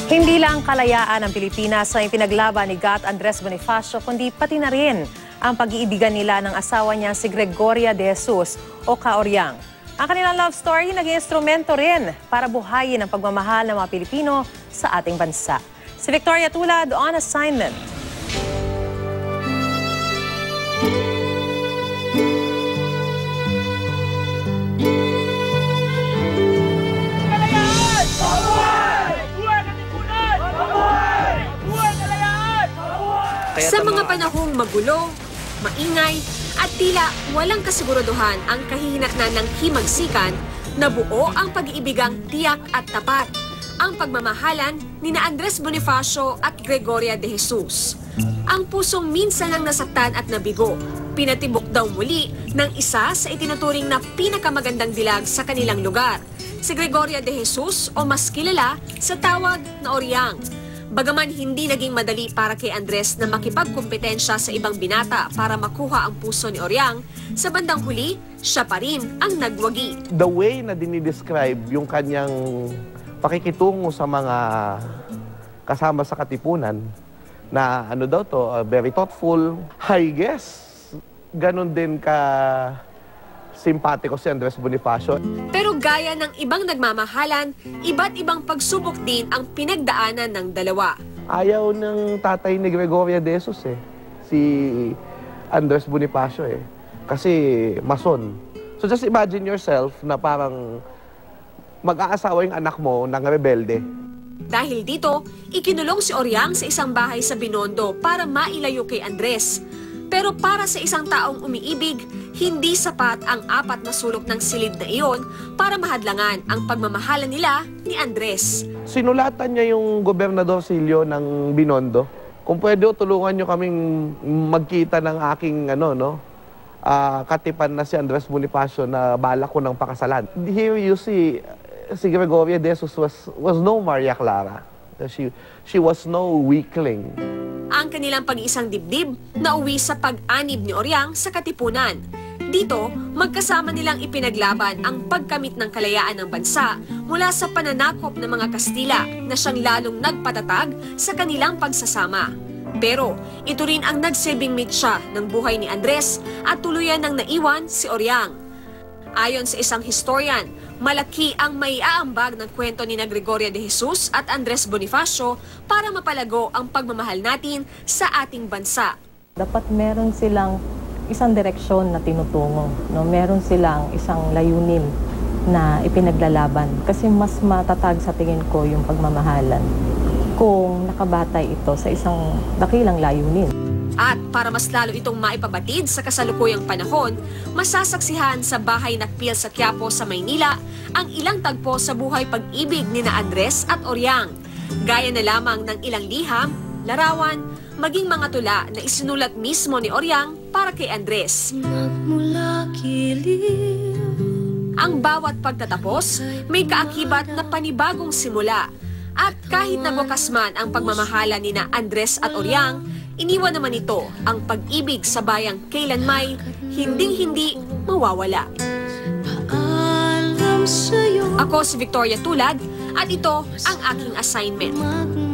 Hindi lang kalayaan ng Pilipinas ang ipinaglaban ni Gat Andres Bonifacio, kundi pati na rin ang pag-iibigan nila ng asawa niya si Gregoria de Jesus o Ka-Oriang. Ang kanilang love story naging instrumento rin para buhayin ang pagmamahal ng mga Pilipino sa ating bansa. Si Victoria Tulad on assignment. Sa mga panahong magulo, maingay, at tila walang kasiguraduhan ang kahihinatnan ng himagsikan, nabuo ang pag-iibigang tiyak at tapat, ang pagmamahalan ni Andres Bonifacio at Gregoria de Jesus. Ang pusong minsan lang nasaktan at nabigo, pinatibok daw muli ng isa sa itinuturing na pinakamagandang dilag sa kanilang lugar, si Gregoria de Jesus o mas kilala sa tawag na Oriang. Bagaman hindi naging madali para kay Andres na makipagkompetensya sa ibang binata para makuha ang puso ni Oriang, sa bandang huli, siya pa rin ang nagwagi. The way na dinidescribe yung kanyang pakikitungo sa mga kasama sa katipunan, na ano daw to, very thoughtful, I guess, ganun din ka simpatiko si Andres Bonifacio. Pero gaya ng ibang nagmamahalan, iba't ibang pagsubok din ang pinagdaanan ng dalawa. Ayaw ng tatay ni Gregoria de Jesus si Andres Bonifacio kasi mason. So just imagine yourself na parang mag-aasawa yung anak mo ng rebelde. Dahil dito, ikinulong si Oriang sa isang bahay sa Binondo para mailayo kay Andres. Pero para sa isang taong umiibig, hindi sapat ang 4 na sulok ng silid na iyon para mahadlangan ang pagmamahalan nila ni Andres. Sinulatan niya yung Gobernador Silio ng Binondo. Kung pwede, tulungan niyo kaming magkita ng aking katipan na si Andres Bonifacio na balak ko ng pakasalan. Here you see, si Gregoria de Jesus was no Maria Clara. She was no weakling. Ang kanilang pag-iisang dibdib na uwi sa pag-anib ni Oriang sa Katipunan. Dito, magkasama nilang ipinaglaban ang pagkamit ng kalayaan ng bansa mula sa pananakop ng mga Kastila na siyang lalong nagpatatag sa kanilang pagsasama. Pero ito rin ang nagsilbing mitsa ng buhay ni Andres at tuluyan ng naiwan si Oriang. Ayon sa isang historian, malaki ang maiaambag ng kwento ni Gregoria de Jesus at Andres Bonifacio para mapalago ang pagmamahal natin sa ating bansa. Dapat meron silang isang direksyon na tinutungo, no? Meron silang isang layunin na ipinaglalaban kasi mas matatag sa tingin ko yung pagmamahalan kung nakabatay ito sa isang dakilang layunin. At para mas lalo itong maipabatid sa kasalukuyang panahon, masasaksihan sa Bahay Nakpil sa Quiapo sa Maynila ang ilang tagpo sa buhay pag-ibig ni Andres at Oriang. Gaya na lamang ng ilang liham, larawan, maging mga tula na isinulat mismo ni Oriang para kay Andres. Ang bawat pagtatapos, may kaakibat na panibagong simula. At kahit nagwakas man ang pagmamahala ni Andres at Oriang, iniwan naman ito ang pag-ibig sa bayang kailanmay hinding-hindi mawawala. Ako si Victoria Tulad at ito ang aking assignment.